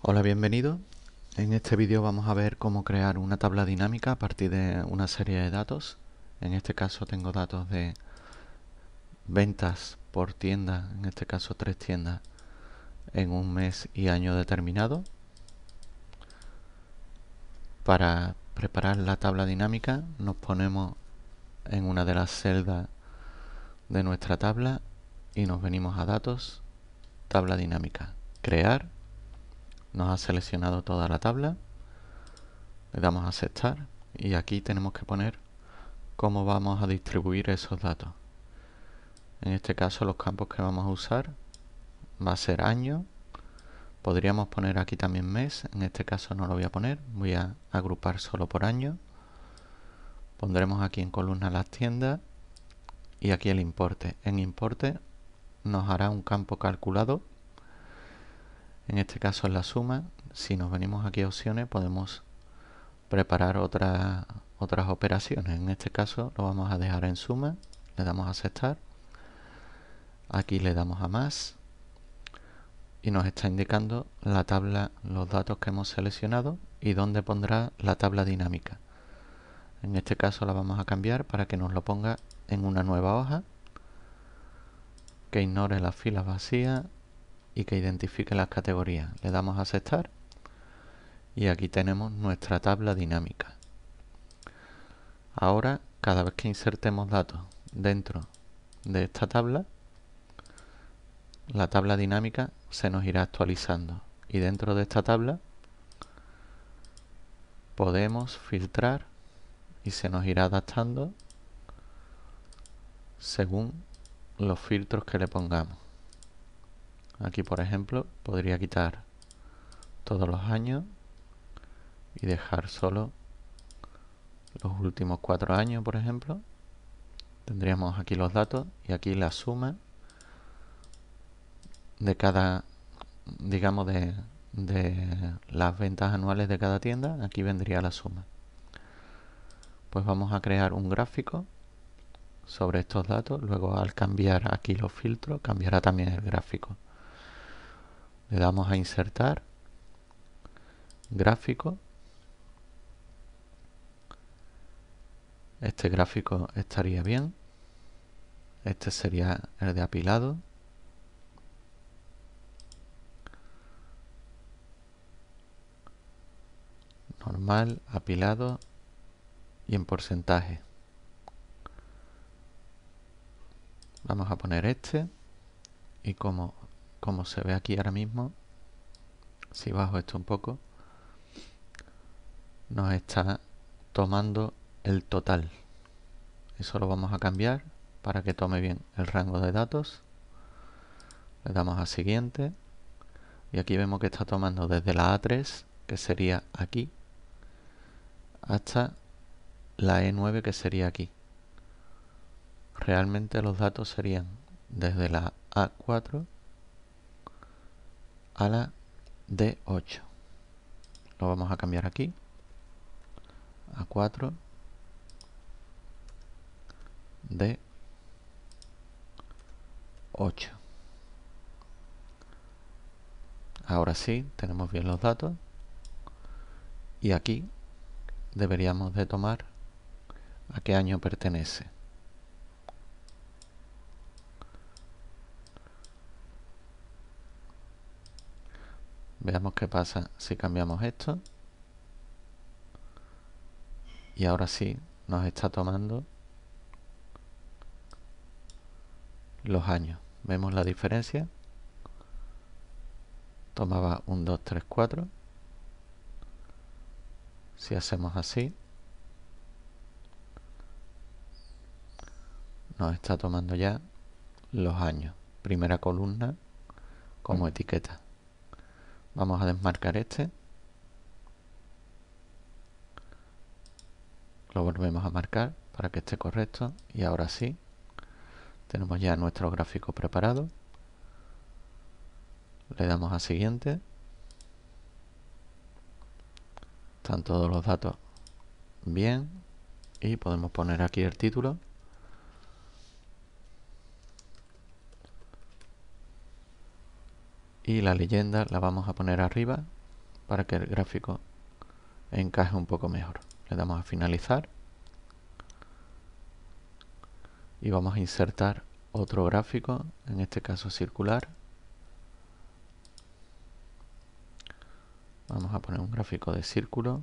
Hola, bienvenido. En este vídeo vamos a ver cómo crear una tabla dinámica a partir de una serie de datos. En este caso tengo datos de ventas por tienda, en este caso 3 tiendas en un mes y año determinado. Para preparar la tabla dinámica nos ponemos en una de las celdas de nuestra tabla y nos venimos a datos, tabla dinámica, crear. Nos ha seleccionado toda la tabla, le damos a aceptar y aquí tenemos que poner cómo vamos a distribuir esos datos. En este caso los campos que vamos a usar va a ser año. Podríamos poner aquí también mes, en este caso no lo voy a poner, voy a agrupar solo por año. Pondremos aquí en columna las tiendas y aquí el importe. En importe nos hará un campo calculado, en este caso es la suma. Si nos venimos aquí a opciones podemos preparar otras operaciones. En este caso lo vamos a dejar en suma, le damos a aceptar. Aquí le damos a más y nos está indicando la tabla, los datos que hemos seleccionado y dónde pondrá la tabla dinámica. En este caso la vamos a cambiar para que nos lo ponga en una nueva hoja, que ignore las filas vacías y que identifique las categorías. Le damos a aceptar y aquí tenemos nuestra tabla dinámica. Ahora, cada vez que insertemos datos dentro de esta tabla, la tabla dinámica se nos irá actualizando y dentro de esta tabla podemos filtrar y se nos irá adaptando según los filtros que le pongamos. Aquí, por ejemplo, podría quitar todos los años y dejar solo los últimos 4 años, por ejemplo. Tendríamos aquí los datos y aquí la suma de cada, digamos, de las ventas anuales de cada tienda. Aquí vendría la suma. Pues vamos a crear un gráfico sobre estos datos. Luego, al cambiar aquí los filtros, cambiará también el gráfico. Le damos a insertar gráfico. Este gráfico estaría bien. Este sería el de apilado. Normal, apilado y en porcentaje. Vamos a poner este y como se ve aquí ahora mismo, si bajo esto un poco, nos está tomando el total. Eso lo vamos a cambiar para que tome bien el rango de datos. Le damos a siguiente y aquí vemos que está tomando desde la A3, que sería aquí, hasta la E9, que sería aquí. Realmente los datos serían desde la A4 a la D8. Lo vamos a cambiar aquí. A4, D8. Ahora sí, tenemos bien los datos. Y aquí deberíamos de tomar a qué año pertenece. Veamos qué pasa si cambiamos esto. Y ahora sí nos está tomando los años. ¿Vemos la diferencia? Tomaba 1, 2, 3, 4. Si hacemos así, nos está tomando ya los años. Primera columna como etiqueta. Vamos a desmarcar este. Lo volvemos a marcar para que esté correcto. Y ahora sí, tenemos ya nuestro gráfico preparado. Le damos a siguiente. Están todos los datos bien. Y podemos poner aquí el título. Y la leyenda la vamos a poner arriba para que el gráfico encaje un poco mejor. Le damos a finalizar y vamos a insertar otro gráfico, en este caso circular. Vamos a poner un gráfico de círculo,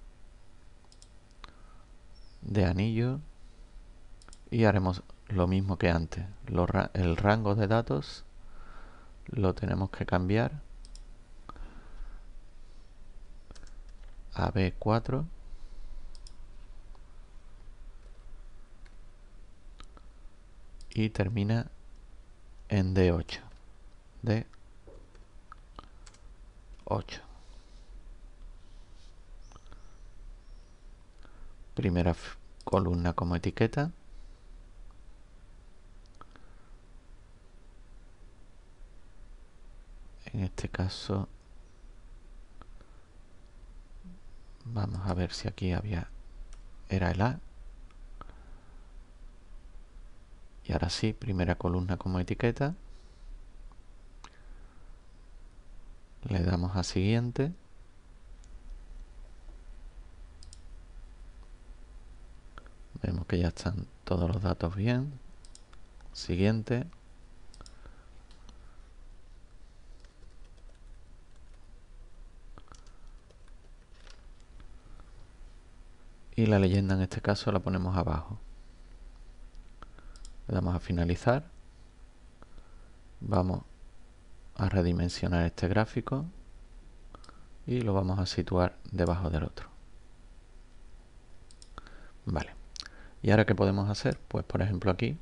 de anillo, y haremos lo mismo que antes. El rango de datos lo tenemos que cambiar a B4 y termina en D8. D8. Primera columna como etiqueta. En este caso vamos a ver si aquí era el A. Y ahora sí, primera columna como etiqueta. Le damos a siguiente. Vemos que ya están todos los datos bien. Siguiente. Y la leyenda en este caso la ponemos abajo. Le damos a finalizar. Vamos a redimensionar este gráfico y lo vamos a situar debajo del otro. Vale. ¿Y ahora qué podemos hacer? Pues por ejemplo aquí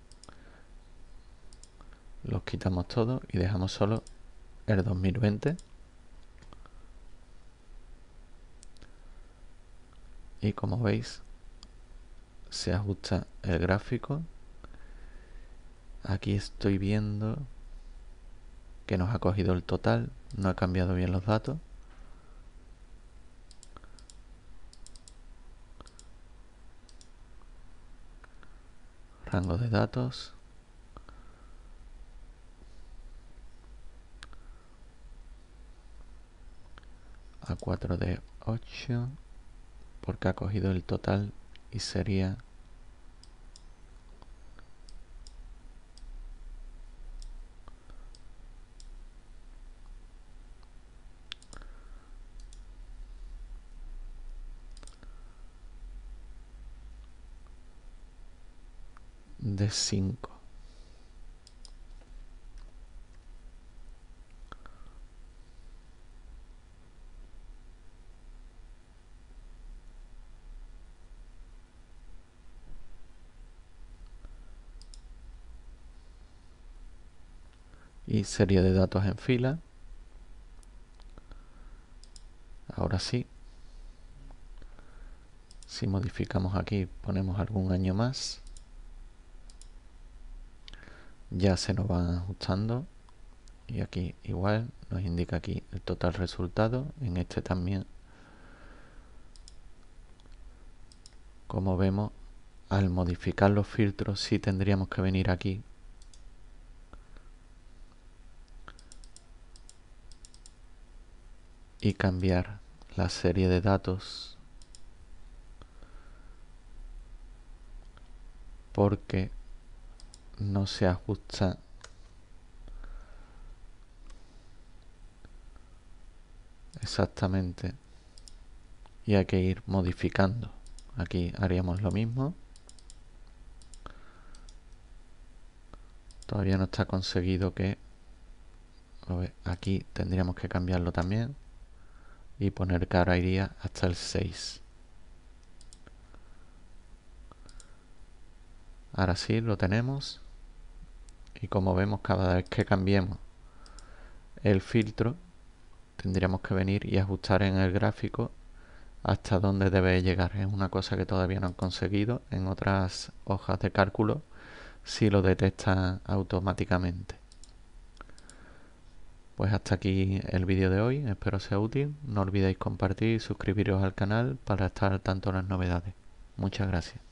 los quitamos todos y dejamos solo el 2020. Y como veis, se ajusta el gráfico. Aquí estoy viendo que nos ha cogido el total, no ha cambiado bien los datos. Rango de datos. A4 de 8, porque ha cogido el total y sería de 5. Y serie de datos en fila. Ahora sí, si modificamos aquí, ponemos algún año más, ya se nos van ajustando. Y aquí igual nos indica aquí el total resultado. En este también, como vemos, al modificar los filtros sí tendríamos que venir aquí y cambiar la serie de datos, porque no se ajusta exactamente y hay que ir modificando. Aquí haríamos lo mismo. Todavía no está conseguido que... Aquí tendríamos que cambiarlo también y poner que ahora iría hasta el 6. Ahora sí lo tenemos. Y como vemos, cada vez que cambiemos el filtro, tendríamos que venir y ajustar en el gráfico hasta dónde debe llegar. Es una cosa que todavía no han conseguido. En otras hojas de cálculo sí lo detecta automáticamente. Pues hasta aquí el vídeo de hoy, espero sea útil. No olvidéis compartir y suscribiros al canal para estar al tanto de las novedades. Muchas gracias.